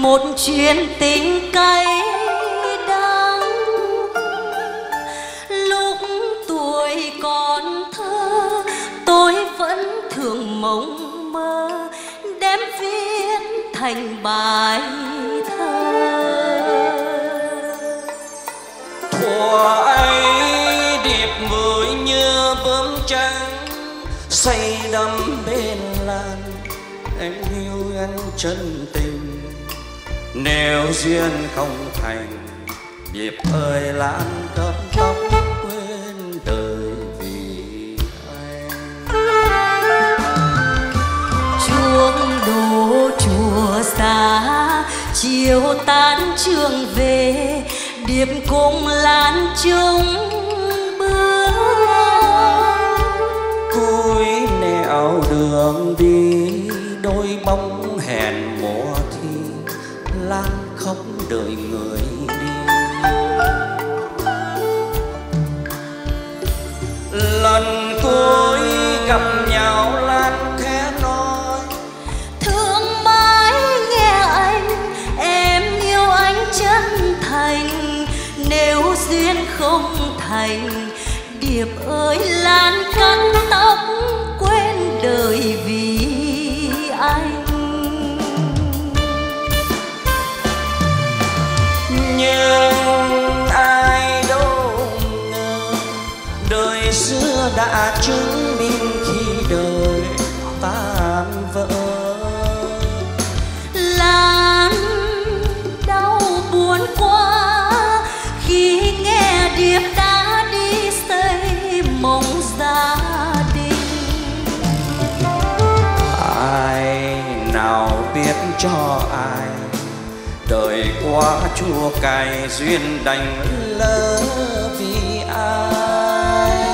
một chuyện tình cay đắng. Lúc tuổi còn thơ tôi vẫn thường mộng mơ đem viết thành bài thơ. Thuở ấy điệp mới như bướm trắng say đắm bên lan, em yêu anh chân tình. Nếu duyên không thành, điệp ơi lan cất tóc quên đời vì anh. Chuông đổ chùa xa chiều tan trường về, điệp cùng lan chung bước. Cối nẻo đường đi đôi bóng hẹn mùa thi, lan khóc đợi người đi. Lần cuối gặp nhau lan khẽ nói thương mãi nghe anh, em yêu anh chân thành. Nếu duyên không thành, điệp ơi lan cắt tóc quên đời vì anh. Nhưng ai đâu ngờ đời xưa đã chứng minh khi đời tan vỡ. Lan đau buồn quá khi nghe điệp đã đi xây mộng gia đình. Ai nào biết cho ai đời quá chua cay, duyên đành lỡ vì ai.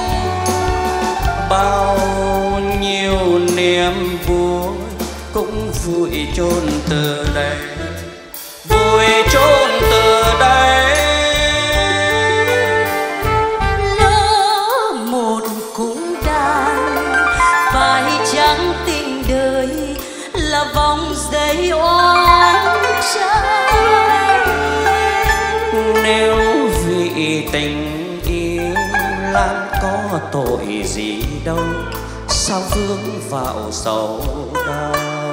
Bao nhiêu niềm vui cũng vùi chôn từ đây, vùi chôn từ đây. Lỡ một cung đàn phải chăng tình đời là vòng dây oan trái. Nếu vì tình yêu Lan có tội gì đâu, sao vướng vào sầu đau.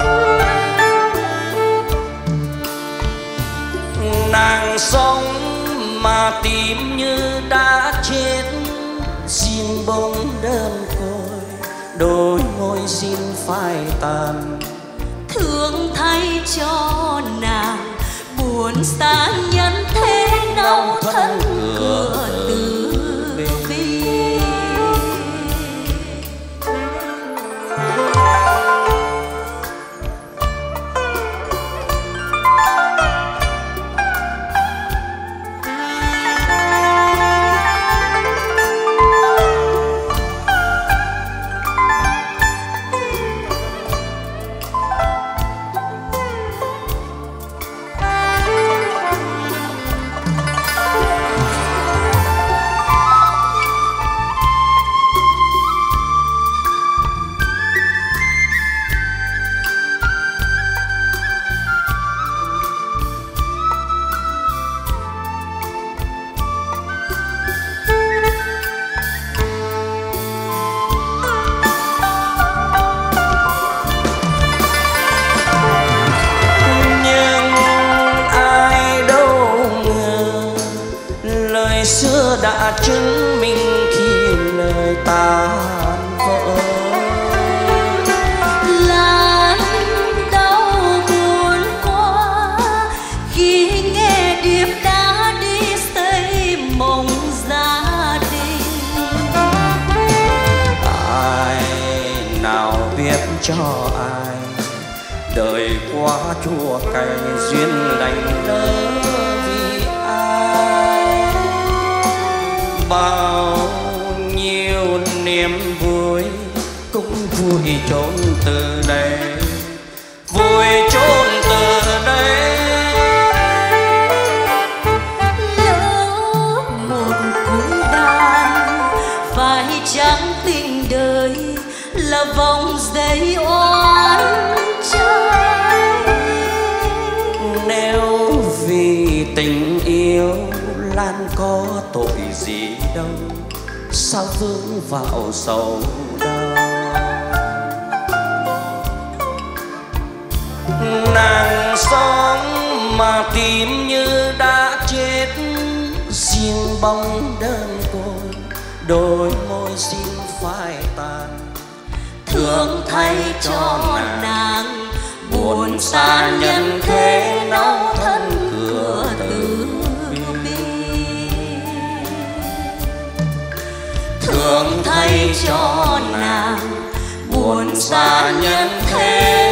Nàng sống mà tim như đã chết, riêng bóng đơn côi đôi môi xin phai tàn. Thương thay cho nàng buồn xa nhân thế đau thân cửa từ bi. Xưa đã chứng minh khi lời tan vỡ. Lan đau buồn quá khi nghe điệp đã đi xây mộng gia đình. Ai nào biết cho ai đời quá chua cay, duyên đành lỡ vì ai. Bao nhiêu niềm vui cũng vui trốn từ đây, vui trốn từ đây. Lỡ một cung đàn phải chăng tình đời là vòng dây oan trái. Nếu có tội gì đâu, sao vướng vào sầu đau. Nàng xóm mà tim như đã chết, riêng bóng đơn côi, đôi môi xin phai tàn. Thương thay cho nàng buồn xa nhân thế, nấu thân cửa từ bi. Thương thay cho nàng buồn xa nhân thế,